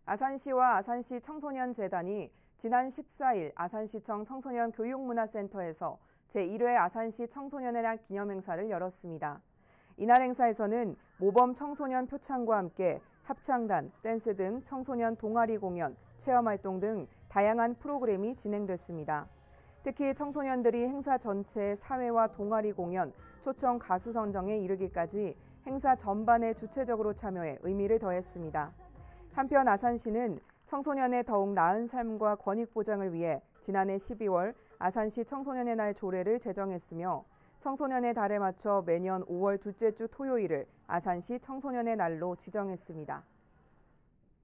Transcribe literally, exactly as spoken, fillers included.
아산시와 아산시 청소년재단이 지난 십사일 아산시청 청소년 교육문화센터에서 제일 회 아산시 청소년의 날 기념행사를 열었습니다. 이날 행사에서는 모범 청소년 표창과 함께 합창단, 댄스 등 청소년 동아리 공연, 체험활동 등 다양한 프로그램이 진행됐습니다. 특히 청소년들이 행사 전체의 사회와 동아리 공연, 초청 가수 선정에 이르기까지 행사 전반에 주체적으로 참여해 의미를 더했습니다. 한편 아산시는 청소년의 더욱 나은 삶과 권익 보장을 위해 지난해 십이월 아산시 청소년의 날 조례를 제정했으며 청소년의 달에 맞춰 매년 오월 둘째 주 토요일을 아산시 청소년의 날로 지정했습니다.